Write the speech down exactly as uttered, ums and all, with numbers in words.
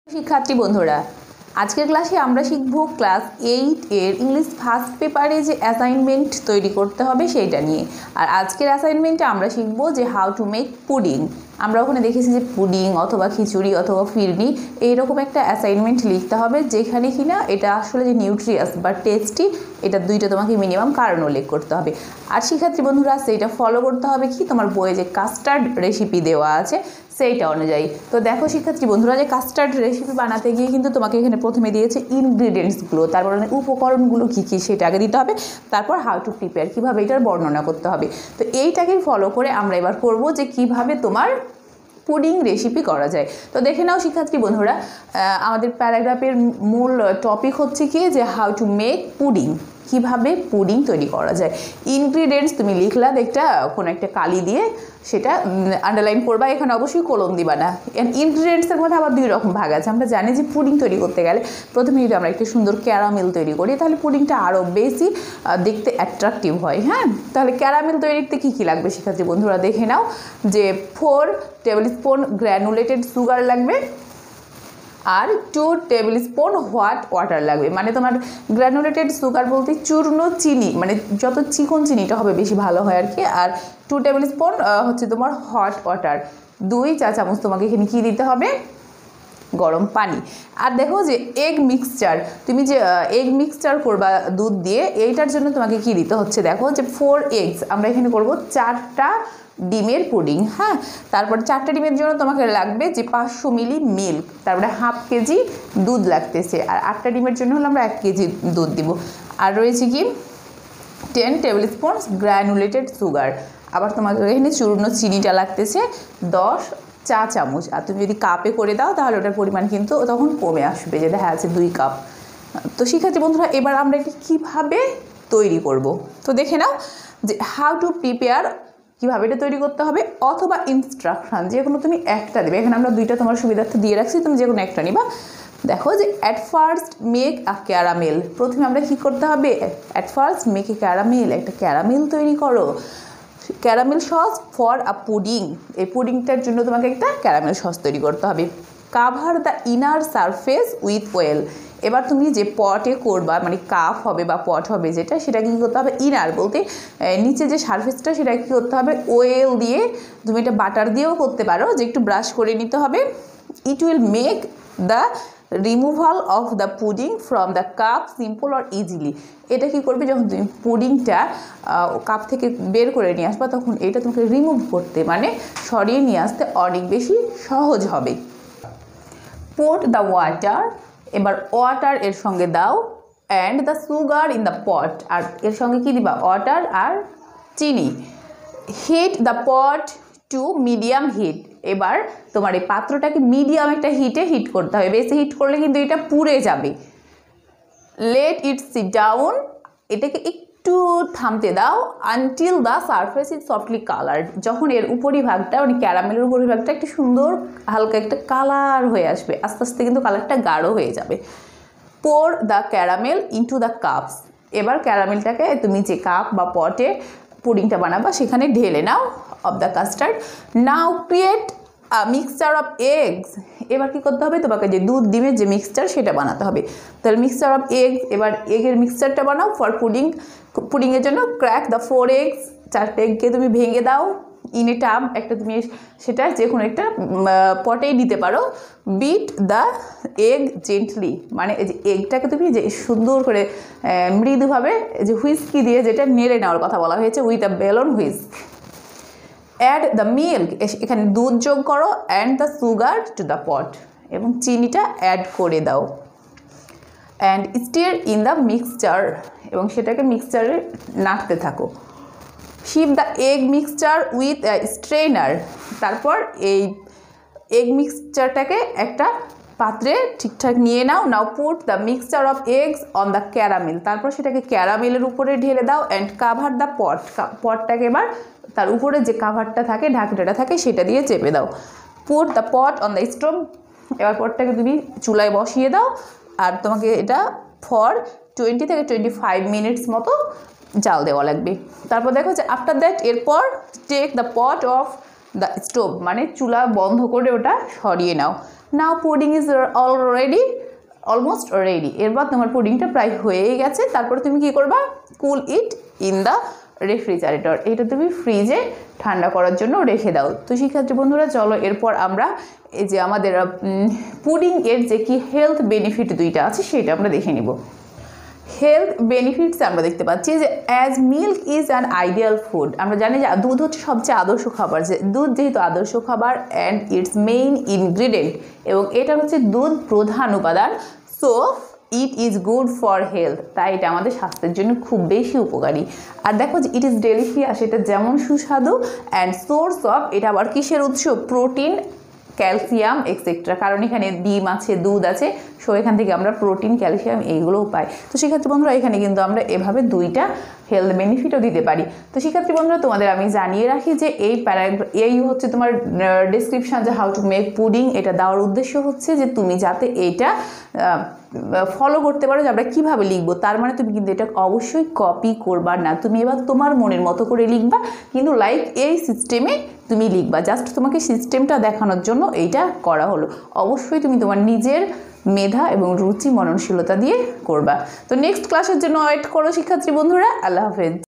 শিক্ষার্থী বন্ধুরা, আজকের ক্লাসে আমরা শিখব ক্লাস এইট এর ইংলিশ ফার্স্ট পেপারে যে অ্যাসাইনমেন্ট তৈরি করতে হবে সেইটা নিয়ে। আর আজকের অ্যাসাইনমেন্টে আমরা শিখব যে হাউ টু মেক পুডিং। আমরা ওখানে দেখেছি যে পুডিং অথবা খিচুড়ি অথবা ফিরনি এইরকম একটা অ্যাসাইনমেন্ট লিখতে হবে, যেখানে কিনা এটা আসলে যে নিউট্রিয়াস বা টেস্টি, এটা দুইটা তোমাকে মিনিমাম কারণ উল্লেখ করতে হবে। আর শিক্ষার্থী বন্ধুরা, সেইটা ফলো করতে হবে কি তোমার বইয়ে যে কাস্টার্ড রেসিপি দেওয়া আছে সেইটা অনুযায়ী। তো দেখো শিক্ষার্থী বন্ধুরা, যে কাস্টার্ড রেসিপি বানাতে গিয়ে কিন্তু তোমাকে এখানে প্রথমে দিয়েছে ইনগ্রিডিয়েন্টসগুলো, তারপর উপকরণগুলো কী কী সেটা আগে দিতে হবে, তারপর হাউ টু প্রিপেয়ার কীভাবে এটার বর্ণনা করতে হবে। তো এইটাকে ফলো করে আমরা এবার করব যে কিভাবে তোমার পুডিং রেসিপি করা যায়। তো দেখে নাও শিক্ষার্থী বন্ধুরা, আমাদের প্যারাগ্রাফের মূল টপিক হচ্ছে কি যে হাউ টু মেক পুডিং, কিভাবে পুডিং তৈরি করা যায়। ইনগ্রিডিয়েন্টস তুমি লিখলা একটা কোনো একটা কালি দিয়ে, সেটা আন্ডারলাইন করবা, এখানে অবশ্যই কলম দিবা না। ইনগ্রিডিয়েন্টসের মধ্যে আবার দুই রকম ভাগ আছে। আমরা জানি যে পুডিং তৈরি করতে গেলে প্রথমে যদি আমরা একটা সুন্দর ক্যারামেল তৈরি করি, তাহলে পুডিংটা আরও বেশি দেখতে অ্যাট্রাকটিভ হয়। হ্যাঁ, তাহলে ক্যারামেল তৈরিতে কী কী লাগবে শিক্ষার্থী বন্ধুরা দেখে নাও। যে four table spoon granulated sugar লাগবে, আর two table spoon hot water লাগবে। মানে তোমার গ্র্যানুলেটেড সুগার বলতে চূর্ণ চিনি, মানে যত চিকন চিনিটা হবে বেশি ভালো হয় আর কি। আর টু টেবিল স্পুন হচ্ছে তোমার হট ওয়াটার, দুই চা চামচ তোমাকে এখানে কী দিতে হবে, গরম পানি। আর দেখো যে এগ মিক্সচার, তুমি যে এগ মিক্সচার করবা দুধ দিয়ে, এইটার জন্য তোমাকে কী দিতে হচ্ছে দেখো যে ফোর এগস, আমরা এখানে করব চারটা ডিমের পুডিং। হ্যাঁ, তারপর চারটা ডিমের জন্য তোমাকে লাগবে যে পাঁচশো মিলি মিল্ক, তারপরে হাফ কেজি দুধ লাগতেছে, আর আটটা ডিমের জন্য হলে আমরা এক কেজি দুধ দিব। আর রয়েছে কি ten table spoon granulated sugar, আবার তোমাকে এখানে চূর্ণ চিনিটা লাগতেছে দশ চা চামচ। আর তুমি যদি কাপে করে দাও তাহলে ওটার পরিমাণ কিন্তু তখন কমে আসবে, যে দেখা যাচ্ছে দুই কাপ। তো শিক্ষার্থী বন্ধুরা, এবার আমরা এটি কীভাবে তৈরি করব। তো দেখে নাও যে হাউ টু প্রিপেয়ার, কীভাবে এটা তৈরি করতে হবে, অথবা ইনস্ট্রাকশান যে কোনো তুমি একটা দেবে। এখানে আমরা দুইটা তোমার সুবিধার্থে দিয়ে রাখছি, তুমি যে কোনো একটা নিবা। দেখো যে at first make a caramel, প্রথমে আমরা কী করতে হবে, at first make a caramel, একটা ক্যারামেল তৈরি করো। Caramel sauce for a pudding, এই পুডিংটার জন্য তোমাকে একটা ক্যারামেল সস তৈরি করতে হবে। Cover the inner surface with oil, এবার তুমি যে পটে করবা, মানে কাপ হবে বা পট হবে যেটা, সেটা কী করতে হবে, ইনার বলতে নিচে যে সারফেসটা, সেটা কী করতে হবে, ওয়েল দিয়ে, তুমি এটা বাটার দিয়েও করতে পারো, যে একটু ব্রাশ করে নিতে হবে। It will make the removal of the pudding from the cup simple or easily, এটা কী করবে, যখন তুমি পুডিংটা কাপ থেকে বের করে নিয়ে আসবা, তখন এটা তোমাকে রিমুভ করতে, মানে সরিয়ে নিয়ে আসতে অনেক বেশি সহজ হবে। পোট দ্য ওয়াটার, এবার ওয়াটার এর সঙ্গে দাও, and the sugar in the pot, আর এর সঙ্গে কী দিবা, ওয়াটার আর চিনি। Heat the pot to medium heat, এবার তোমার এই পাত্রটাকে মিডিয়াম একটা হিটে হিট করতে হবে, বেশি হিট করলে কিন্তু এটা পুড়ে যাবে। লেট ইট সিট ডাউন, এটাকে একটু থামতে দাও। Until the surface is softly coloured, যখন এর উপরিভাগটা, মানে ক্যারামেলের উপরিভাগটা একটু সুন্দর হালকা একটা কালার হয়ে আসবে, আস্তে আস্তে কিন্তু কালারটা গাঢ় হয়ে যাবে। Pour the caramel into the cups, এবার ক্যারামেলটাকে তুমি যে কাপ বা পটে পুডিংটা বানাবা সেখানে ঢেলে নাও of the custard. Now create a mixture of eggs, এবার কী করতে হবে, তোমাকে যে দুধ ডিমের যে মিক্সচার সেটা বানাতে হবে। তাহলে মিক্সচার অফ এগস, এবার এগের মিক্সচারটা বানাও ফর পুডিং, পুডিংয়ের জন্য ক্র্যাক দ্য ফোর এগস, চারটে এগকে তুমি ভেঙে দাও। ইন এ টাব, একটা তুমি সেটা যে কোনো একটা পটেই দিতে পারো। বিট দ্য এগ জেন্টলি, মানে এই যে এগটাকে তুমি যে সুন্দর করে মৃদুভাবে যে হুইস্কি দিয়ে যেটা নেড়ে নেওয়ার কথা বলা হয়েছে, with a balloon whisk. Add the milk, এখানে দুধ যোগ করো, and the sugar to the pot, এবং চিনিটা অ্যাড করে দাও। And stir in the mixture, এবং সেটাকে মিক্সচারে নাড়তে থাকো। Sieve the egg mixture with strainer, তারপর এই এগ মিক্সচারটাকে একটা পাত্রে ঠিকঠাক নিয়ে নাও। Now put the mixture of eggs on the caramel, তারপর সেটাকে ক্যারামেলের উপরে ঢেলে দাও। অ্যান্ড কাভার দ্য পট, পটটাকে এবার তার উপরে যে কাভারটা থাকে, ঢাকনাটা থাকে, সেটা দিয়ে চেপে দাও। Put the pot on the stove, এবার পটটাকে তুমি চুলায় বসিয়ে দাও, আর তোমাকে এটা ফর টোয়েন্টি থেকে টোয়েন্টি ফাইভ মিনিটস মতো জাল দেওয়া লাগবে। তারপর দেখো যে আফটার দ্যাট, এরপর take the pot off the stove মানে চুলা বন্ধ করে ওটা সরিয়ে নাও। Now pudding is already almost ready. এরপর তোমার পুডিংটা প্রায় হয়েই গেছে। তারপরে তুমি কী করবা, cool it in the refrigerator, এটা তুমি ফ্রিজে ঠান্ডা করার জন্য রেখে দাও। তো শিক্ষার্থী বন্ধুরা চলো এরপর আমরা এই যে আমাদের পুডিং এর যে কি হেলথ বেনিফিট দুইটা আছে সেটা আমরা দেখে নিব। হেলথ বেনিফিটস আমরা দেখতে পাচ্ছি যে as milk is an ideal food, আমরা জানি যে দুধ হচ্ছে সবচেয়ে আদর্শ খাবার, যে দুধ যেহেতু আদর্শ খাবার অ্যান্ড ইটস মেইন ইনগ্রিডিয়েন্ট, এবং এটা হচ্ছে দুধ প্রধান উপাদান, so it is good for health, তাই এটা আমাদের স্বাস্থ্যের জন্য খুব বেশি উপকারী। আর দেখো যে ইট ইজ ডেলিশিয়াস, এটা যেমন সুস্বাদু, অ্যান্ড সোর্স অফ, এটা আবার কিসের উৎস, প্রোটিন, ক্যালসিয়াম এক্সেট্রা, কারণ এখানে ডিম আছে, দুধ আছে, সো এখান থেকে আমরা প্রোটিন, ক্যালসিয়াম এইগুলোও পাই। তো শিক্ষার্থী বন্ধুরা এখানে কিন্তু আমরা এভাবে দুইটা হেলথ বেনিফিটও দিতে পারি। তো শিক্ষার্থী বন্ধুরা তোমাদের আমি জানিয়ে রাখি যে এই প্যারাগ্রাফ এই হচ্ছে তোমার ডেসক্রিপশান যে হাউ টু মেক পুডিং, এটা দেওয়ার উদ্দেশ্য হচ্ছে যে তুমি যাতে এইটা ফলো করতে পারো যে আমরা কীভাবে লিখবো। তার মানে তুমি কিন্তু এটা অবশ্যই কপি করবা না, তুমি এবার তোমার মনের মতো করে লিখবা, কিন্তু লাইক এই সিস্টেমে তুমি লিখবা। জাস্ট তোমাকে সিস্টেমটা দেখানোর জন্য এইটা করা হলো। অবশ্যই তুমি তোমার নিজের মেধা এবং রুচি মননশীলতা দিয়ে করবা। তো নেক্সট ক্লাসের জন্য ওয়েট করো শিক্ষার্থী বন্ধুরা। আল্লাহ হাফেজ।